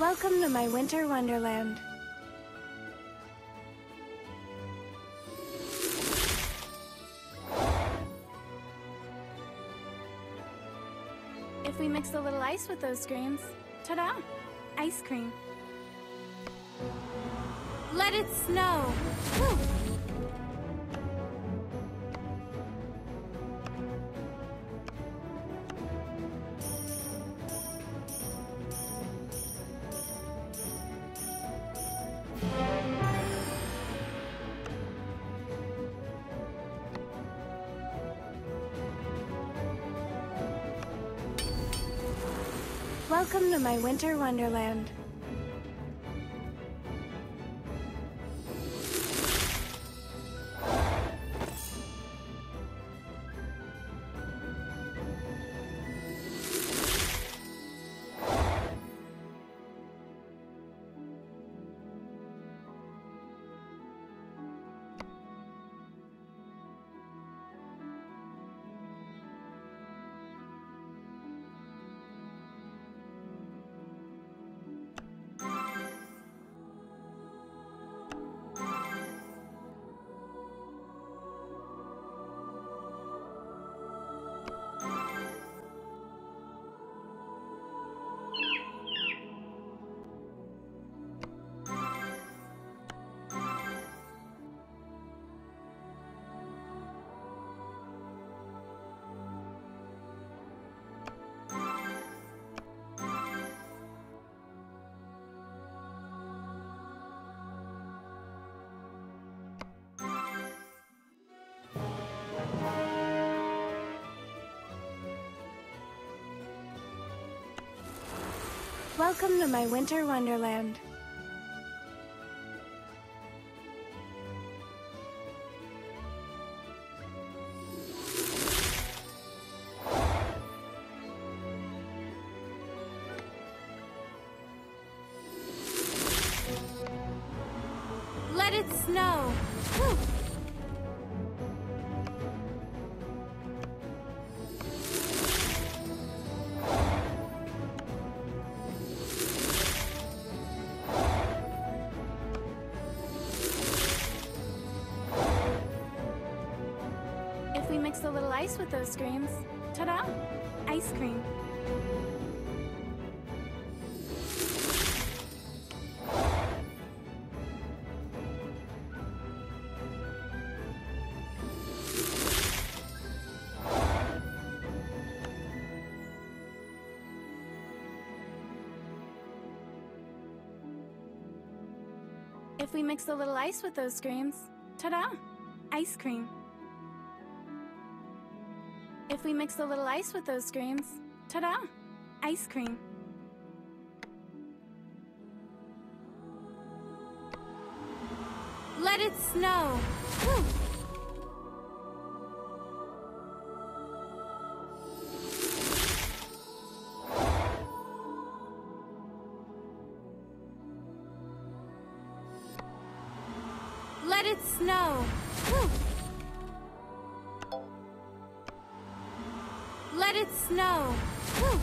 Welcome to my winter wonderland. If we mix a little ice with those screams, ta-da! Ice cream. Let it snow! Woo! Welcome to my winter wonderland. Welcome to my winter wonderland. Let it snow! Woo! If we mix a little ice with those screams, ta-da! Ice cream. If we mix a little ice with those screams, ta-da! Ice cream. If we mix a little ice with those screams, ta-da! Ice cream. Let it snow! Woo! Let it snow! Woo! Let it snow! Woo!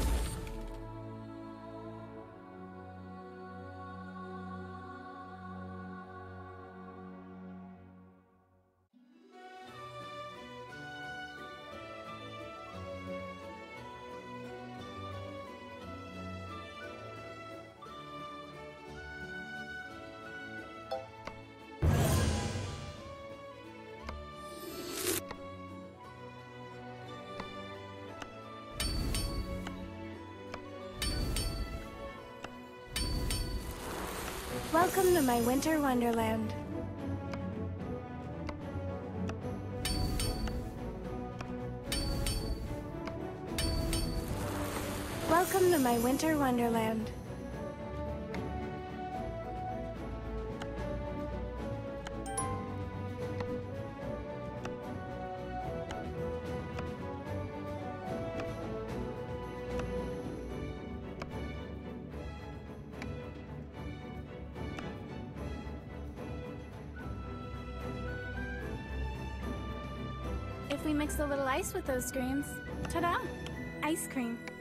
Welcome to my winter wonderland. Welcome to my winter wonderland. If we mix a little ice with those screams, ta-da! Ice cream.